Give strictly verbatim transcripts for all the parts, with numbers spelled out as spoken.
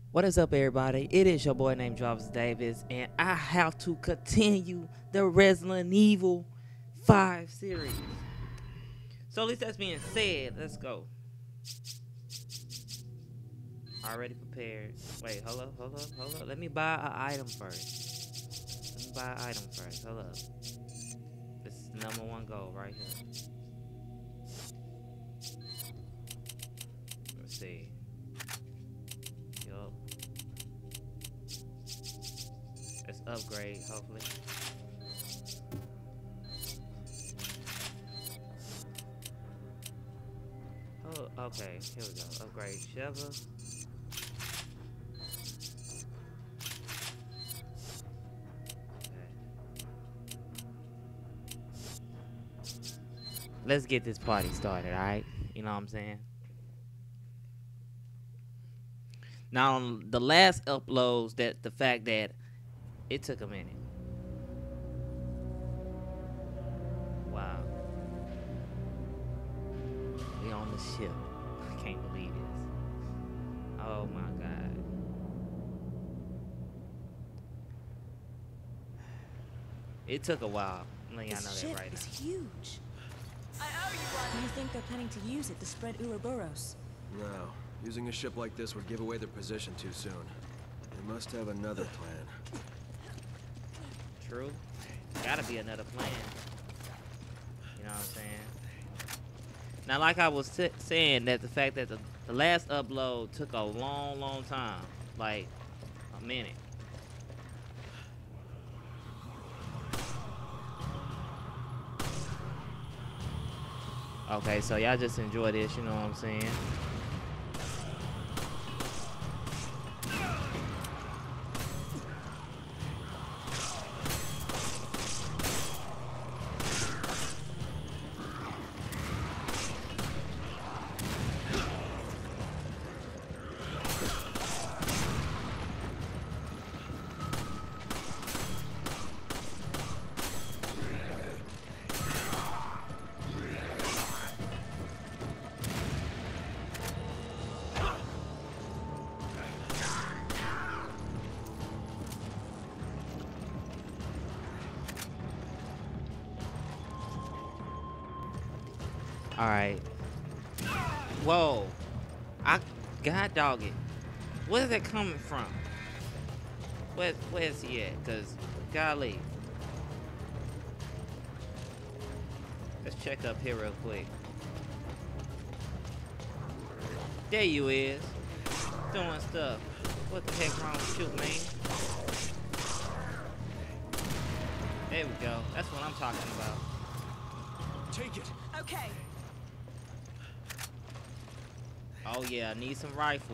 What is up, everybody? It is your boy named Jarvis Davis, and I have to continue the Resident Evil five series. So, at least that's being said, let's go. Already prepared. Wait, hold up, hold up, hold up. Let me buy an item first. Let me buy an item first. Hold up. This is number one goal right here. Let's see. Yup. Let's upgrade, hopefully. Oh, okay. Here we go. Upgrade shovel. Let's get this party started, alright? You know what I'm saying? Now, on the last uploads, that the fact that it took a minute. Wow. We on the ship. I can't believe this. Oh my god. It took a while. Let y'all know This that ship right is now. huge. I owe you one. Do you think they're planning to use it to spread Ouroboros? No. Using a ship like this would give away their position too soon. They must have another plan. True. Gotta be another plan. You know what I'm saying? Now, like I was t saying, that the fact that the, the last upload took a long, long time. Like, a minute. Okay, so y'all just enjoy this, you know what I'm saying? Alright. Whoa. I god dog it. Where's that coming from? Where where's he at? Cause golly. Let's check up here real quick. There you is. Doing stuff. What the heck wrong with you, man? There we go. That's what I'm talking about. Take it. Okay. Oh yeah, I need some rifle.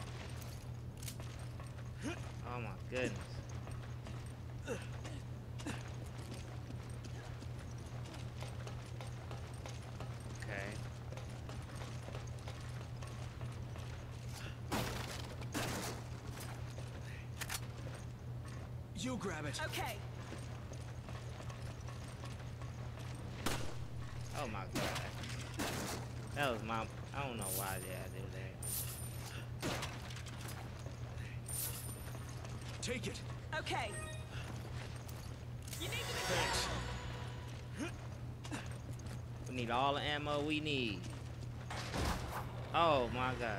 Oh my goodness. Okay. You grab it. Okay. Oh my god. That was my, I don't know why did I do that. Take it. Okay. You need to be Thanks. We need all the ammo we need. Oh my god.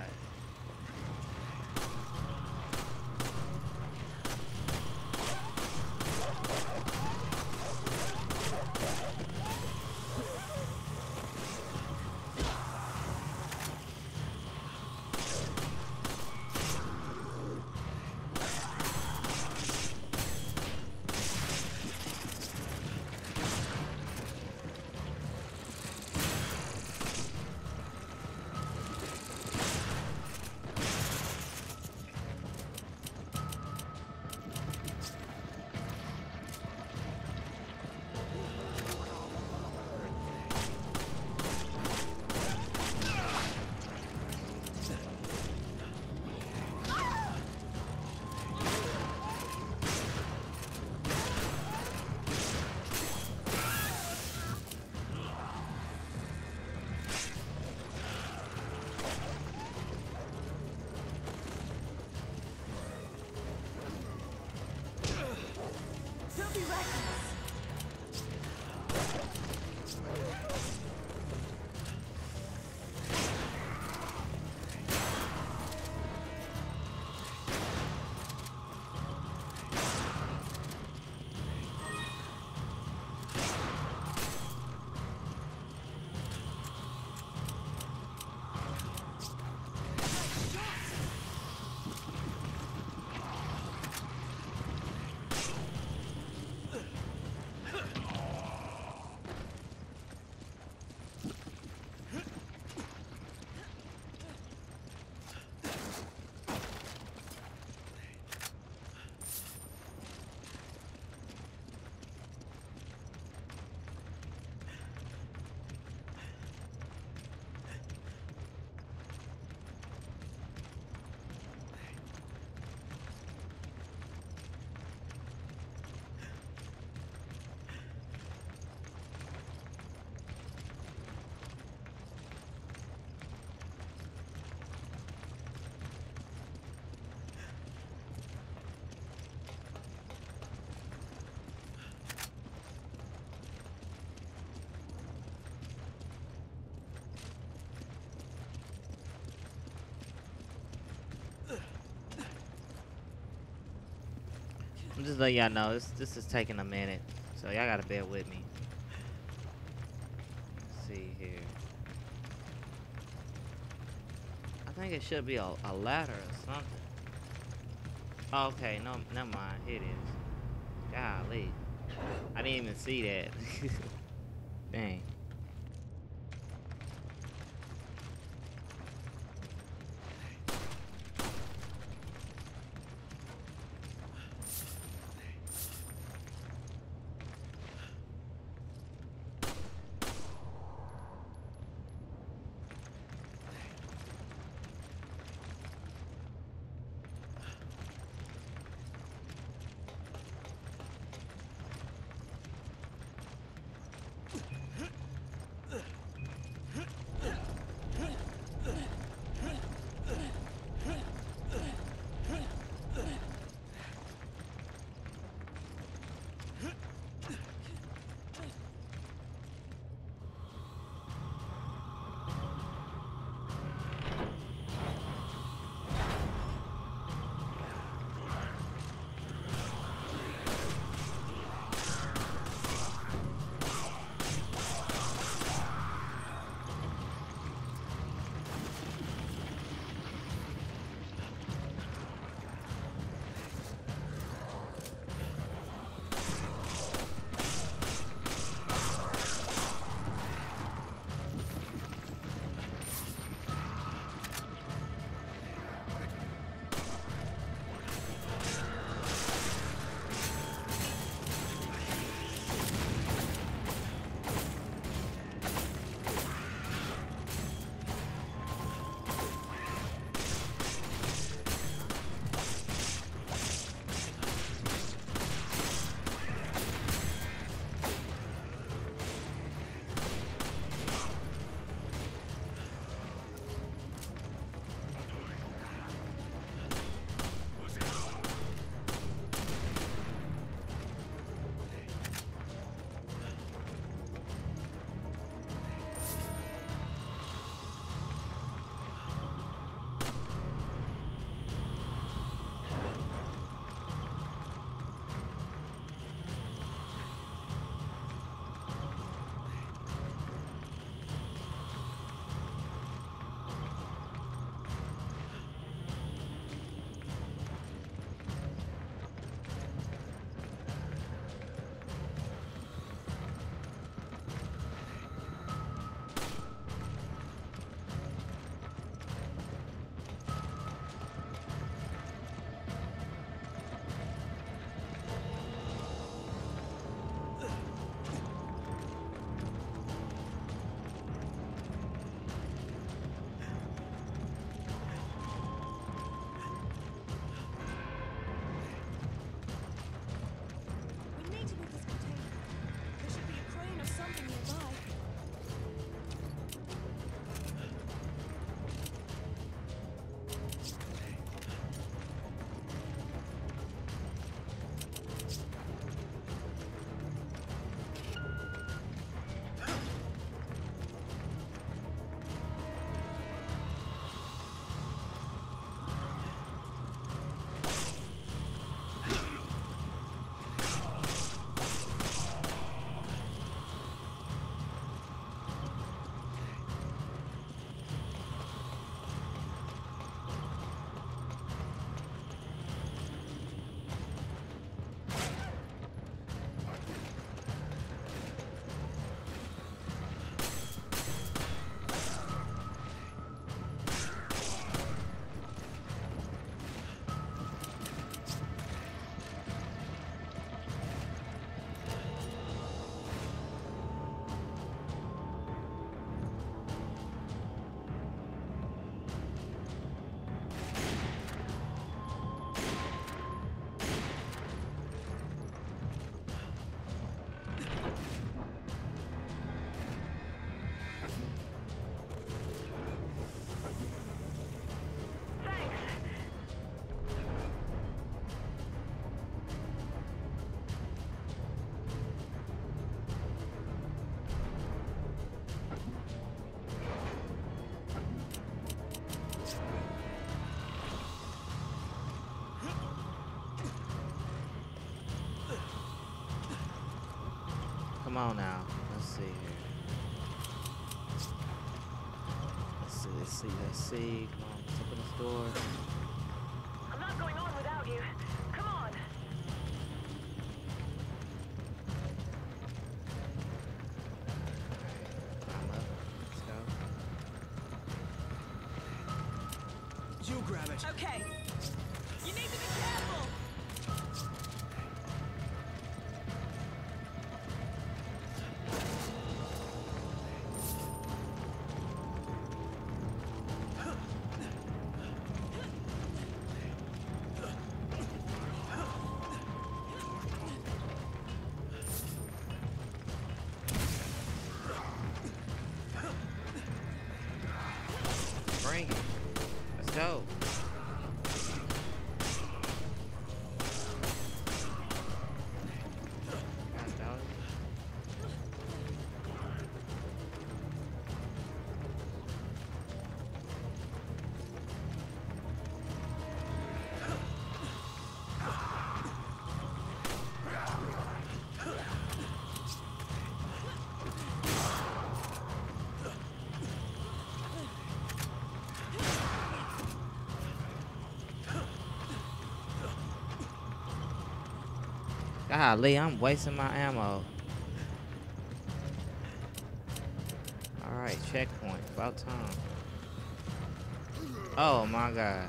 just letting y'all know this this is taking a minute, so y'all gotta bear with me. Let's see here. I think it should be a, a ladder or something. Okay, no, never mind. Here it is. Golly, I didn't even see that. Dang. Come on now. Let's see here. Let's see, let's see, let's see. Come on, let's open this door. I'm not going on without you. Come on. Climb up. Let's go. You grab it. Okay. You need to be careful. Bring it. Let's go. God, dog. Golly, I'm wasting my ammo. Alright, checkpoint. About time. Oh my god.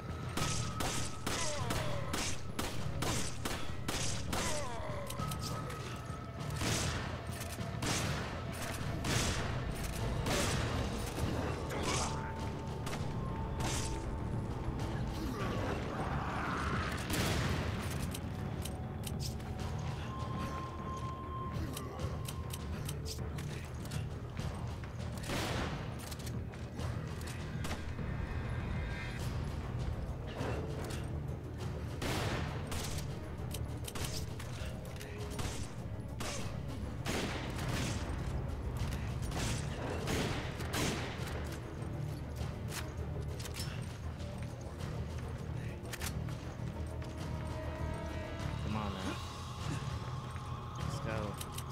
Come on now. Let's go.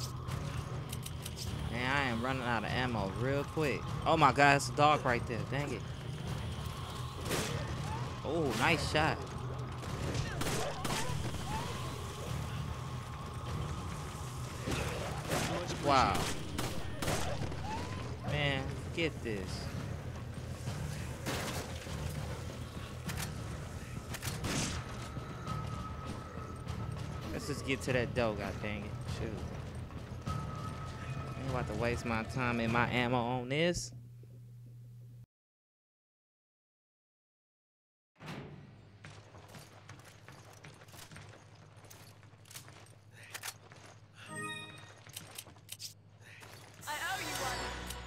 Man, I am running out of ammo real quick. Oh my god, it's a dog right there. Dang it. Oh, nice shot. Wow. Man, get this. Let's just get to that dough, god dang it. Shoot. I ain't about to waste my time and my ammo on this. I owe you one.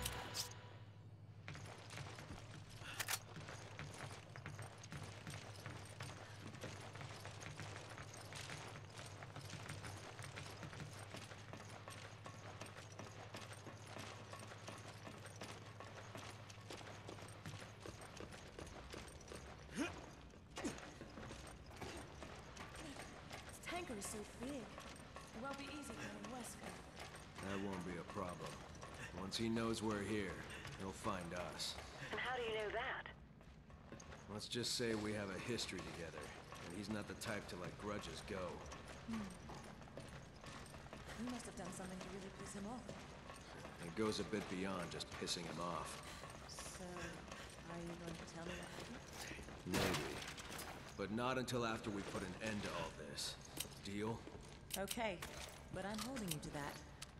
This tanker is so big. It won't be easy getting Wesker. That won't be a problem. Once he knows we're here, he'll find us. And how do you know that? Let's just say we have a history together, and he's not the type to let grudges go. You must have done something to really piss him off. It goes a bit beyond just pissing him off. So, are you going to tell me what happened? Maybe. But not until after we put an end to all this. Deal? Okay, but I'm holding you to that.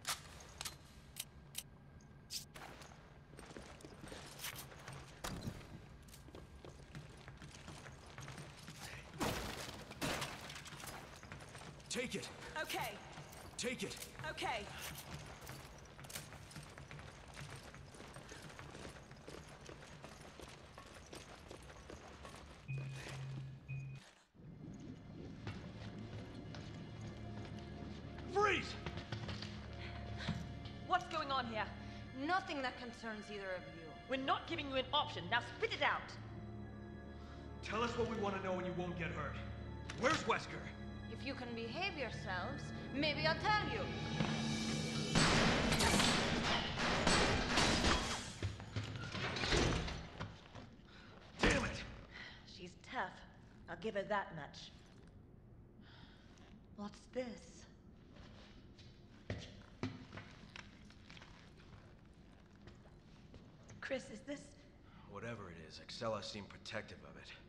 Take it! Okay. Take it! Okay. Freeze! What's going on here? Nothing that concerns either of you. We're not giving you an option. Now spit it out. Tell us what we want to know and you won't get hurt. Where's Wesker? If you can behave yourselves, maybe I'll tell you. Damn it! She's tough. I'll give her that much. What's this? Chris, is this... Whatever it is, Excella seemed protective of it.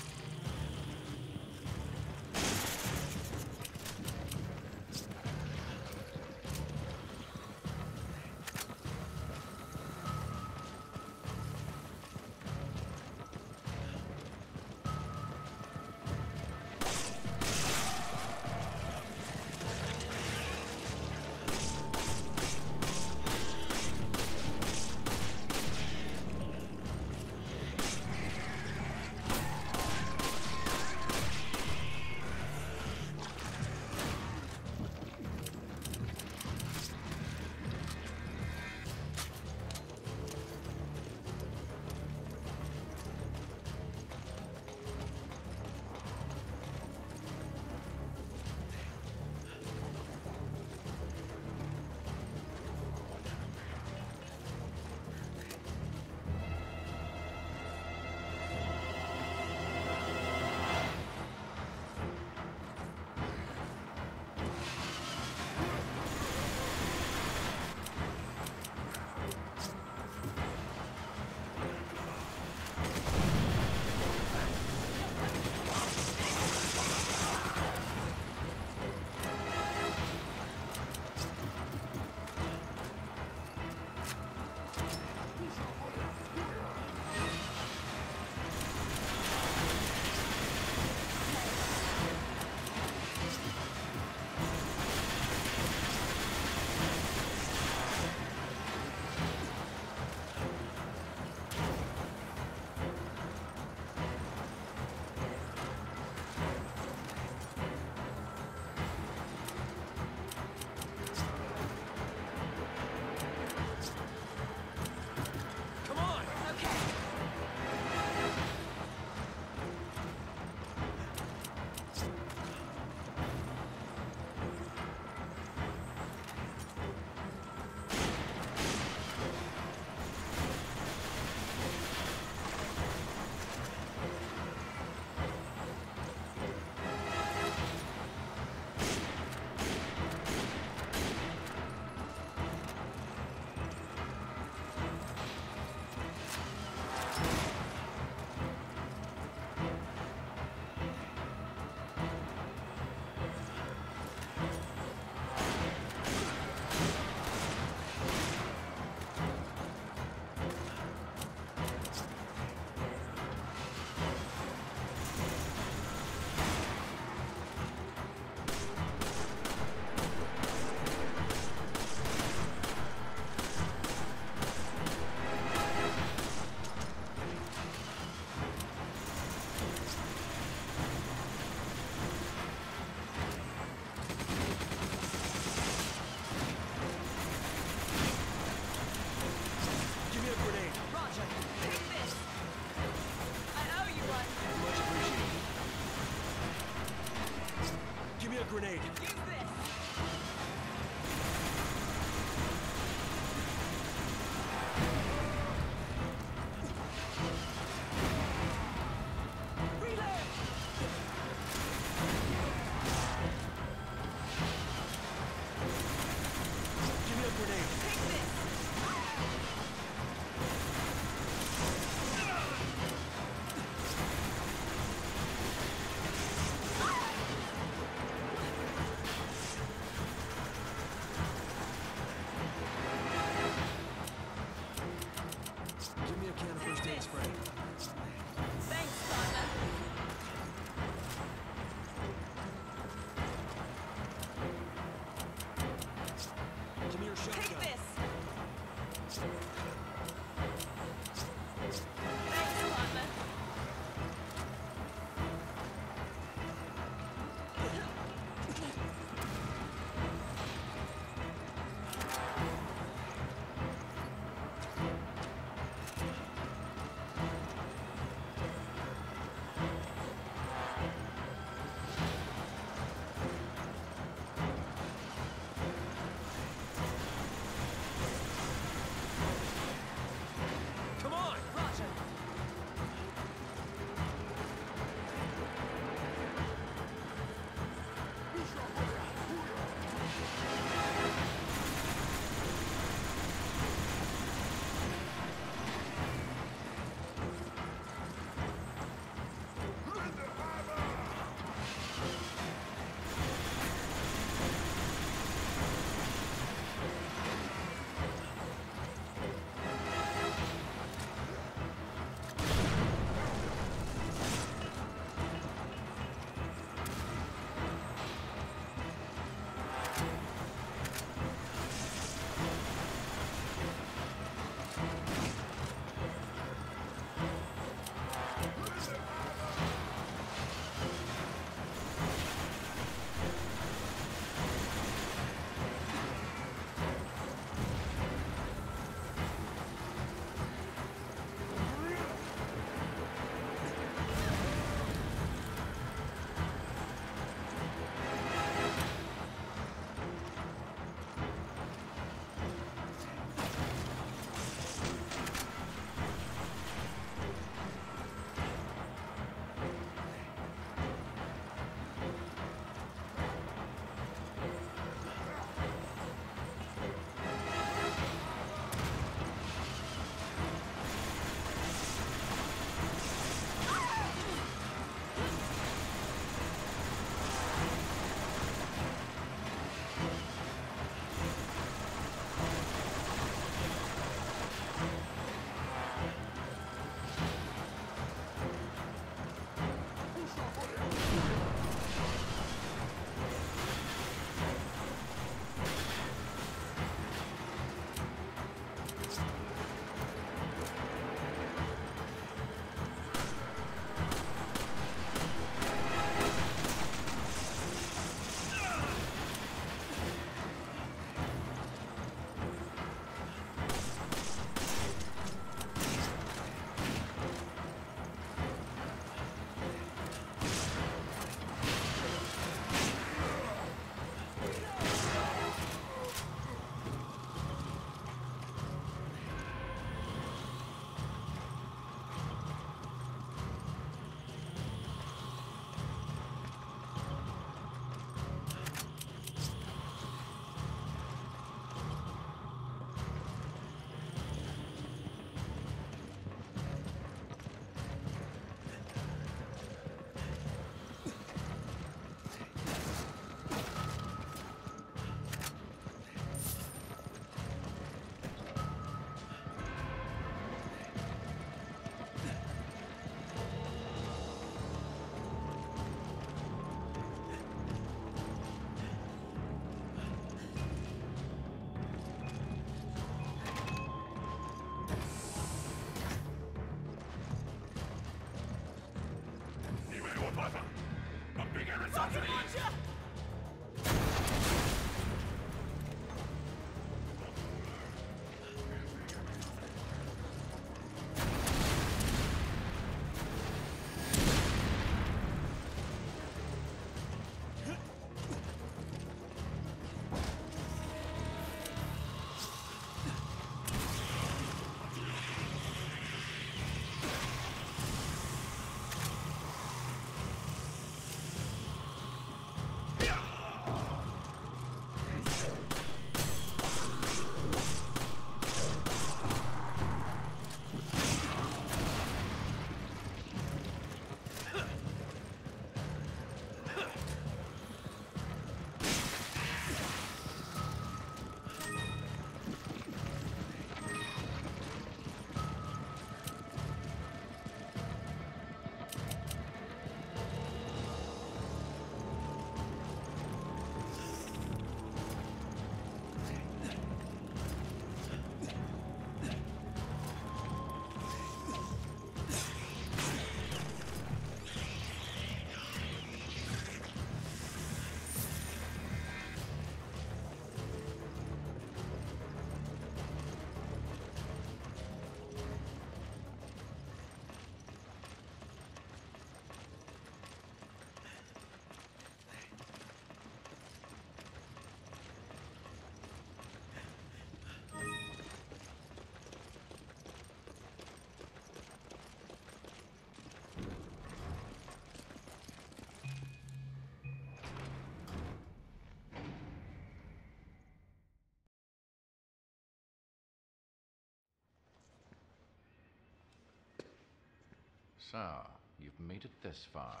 So, you've made it this far.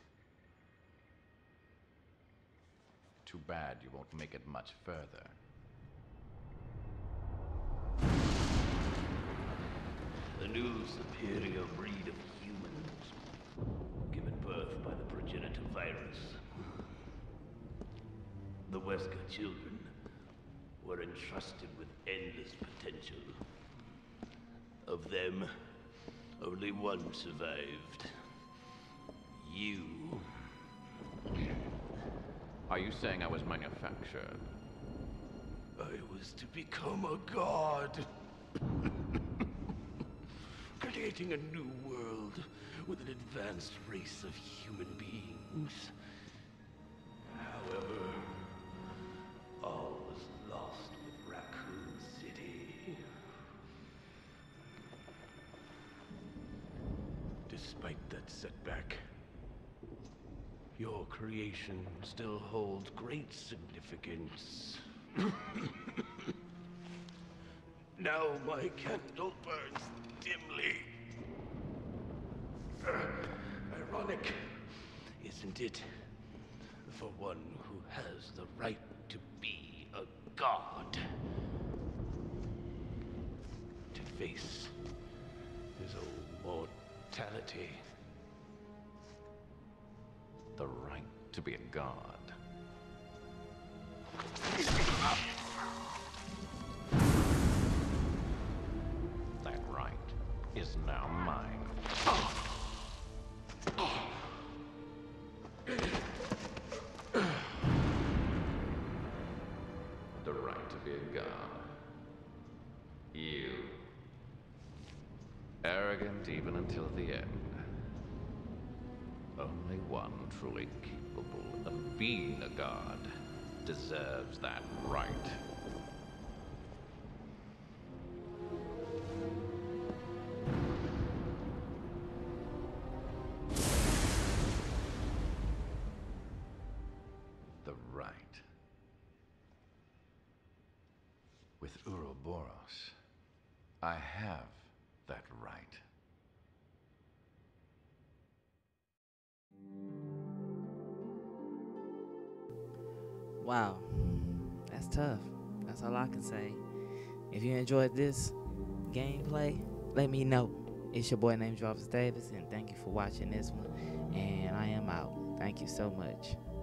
Too bad you won't make it much further. A new superior breed of humans, given birth by the progenitor virus. The Wesker children were entrusted with endless potential. Of them, only one survived. You. Are you saying I was manufactured? I was to become a god. Creating a new world with an advanced race of human beings. However, all was lost with Raccoon City. Despite that setback, your creation still holds great significance. Now my candle burns dimly. Ironic, isn't it? For one who has the right to be a god. To face his own mortality. The right to be a god. That right is now mine. The right to be a god. You. Arrogant even until the end. Only one truly capable of being a god deserves that right. The right. With Ouroboros, I have that right. Wow, that's tough. That's all I can say. If you enjoyed this gameplay, let me know. It's your boy named Jarvis Davis, and thank you for watching this one. And I am out. Thank you so much.